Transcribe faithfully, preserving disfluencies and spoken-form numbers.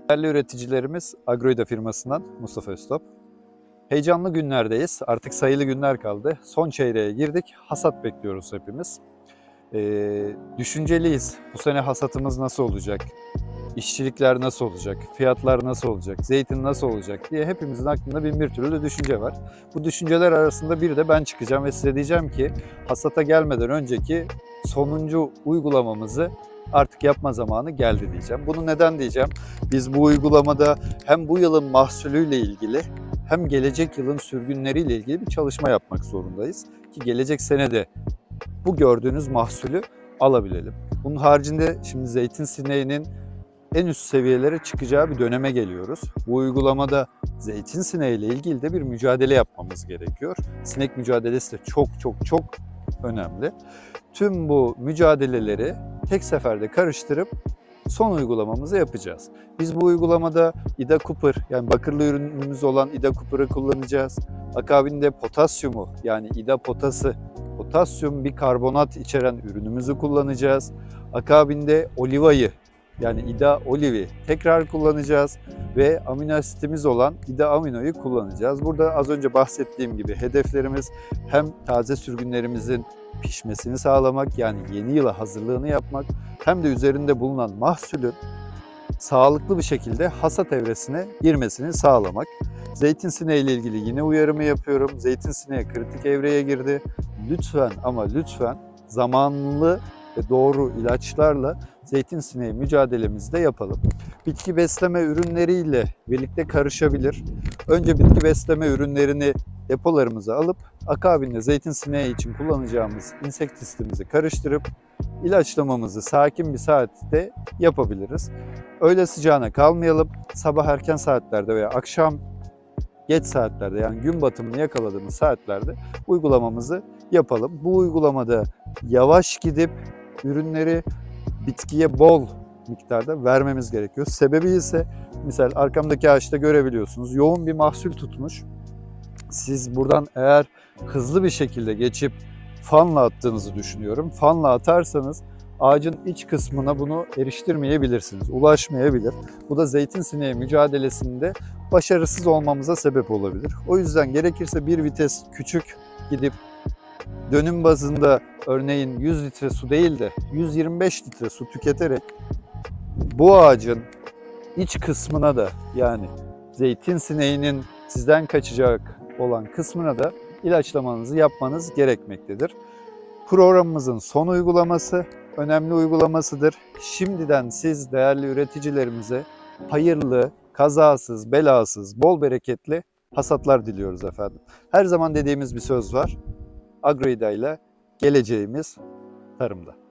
Değerli üreticilerimiz Agroida firmasından Mustafa Öztop. Heyecanlı günlerdeyiz. Artık sayılı günler kaldı. Son çeyreğe girdik. Hasat bekliyoruz hepimiz. Ee, düşünceliyiz. Bu sene hasatımız nasıl olacak? İşçilikler nasıl olacak? Fiyatlar nasıl olacak? Zeytin nasıl olacak diye hepimizin aklında bin bir türlü düşünce var. Bu düşünceler arasında bir de ben çıkacağım ve size diyeceğim ki hasata gelmeden önceki sonuncu uygulamamızı artık yapma zamanı geldi diyeceğim. Bunu neden diyeceğim? Biz bu uygulamada hem bu yılın mahsulüyle ilgili hem gelecek yılın sürgünleriyle ilgili bir çalışma yapmak zorundayız. Ki gelecek sene de bu gördüğünüz mahsulü alabilelim. Bunun haricinde şimdi zeytin sineğinin en üst seviyelere çıkacağı bir döneme geliyoruz. Bu uygulamada zeytin sineği ile ilgili de bir mücadele yapmamız gerekiyor. Sinek mücadelesi de çok çok çok önemli. Tüm bu mücadeleleri tek seferde karıştırıp son uygulamamızı yapacağız. Biz bu uygulamada Ida Cooper, yani bakırlı ürünümüz olan Ida Cooper'ı kullanacağız. Akabinde potasyumu, yani Ida Potası, potasyum bikarbonat içeren ürünümüzü kullanacağız. Akabinde olivayı, yani Ida Olivi tekrar kullanacağız ve amino asitimiz olan Ida Amino'yu kullanacağız. Burada az önce bahsettiğim gibi hedeflerimiz hem taze sürgünlerimizin pişmesini sağlamak, yani yeni yıla hazırlığını yapmak, hem de üzerinde bulunan mahsulün sağlıklı bir şekilde hasat evresine girmesini sağlamak. Zeytin sineği ile ilgili yine uyarımı yapıyorum. Zeytin sineği kritik evreye girdi. Lütfen ama lütfen zamanlı ve doğru ilaçlarla zeytin sineği mücadelemizi de yapalım. Bitki besleme ürünleriyle birlikte karışabilir. Önce bitki besleme ürünlerini depolarımıza alıp akabinde zeytin sineği için kullanacağımız insektistimizi karıştırıp ilaçlamamızı sakin bir saatte yapabiliriz. Öğle sıcağına kalmayalım. Sabah erken saatlerde veya akşam geç saatlerde, yani gün batımını yakaladığımız saatlerde uygulamamızı yapalım. Bu uygulamada yavaş gidip ürünleri bitkiye bol miktarda vermemiz gerekiyor. Sebebi ise misal arkamdaki ağaçta görebiliyorsunuz, yoğun bir mahsul tutmuş. Siz buradan eğer hızlı bir şekilde geçip fanla attığınızı düşünüyorum. Fanla atarsanız ağacın iç kısmına bunu eriştirmeyebilirsiniz, ulaşmayabilir. Bu da zeytin sineği mücadelesinde başarısız olmamıza sebep olabilir. O yüzden gerekirse bir vites küçük gidip dönüm bazında örneğin yüz litre su değil de yüz yirmi beş litre su tüketerek bu ağacın iç kısmına da, yani zeytin sineğinin sizden kaçacak olan kısmına da ilaçlamanızı yapmanız gerekmektedir. Programımızın son uygulaması önemli uygulamasıdır. Şimdiden siz değerli üreticilerimize hayırlı, kazasız, belasız, bol bereketli hasatlar diliyoruz efendim. Her zaman dediğimiz bir söz var. Agroida ile geleceğimiz tarımda.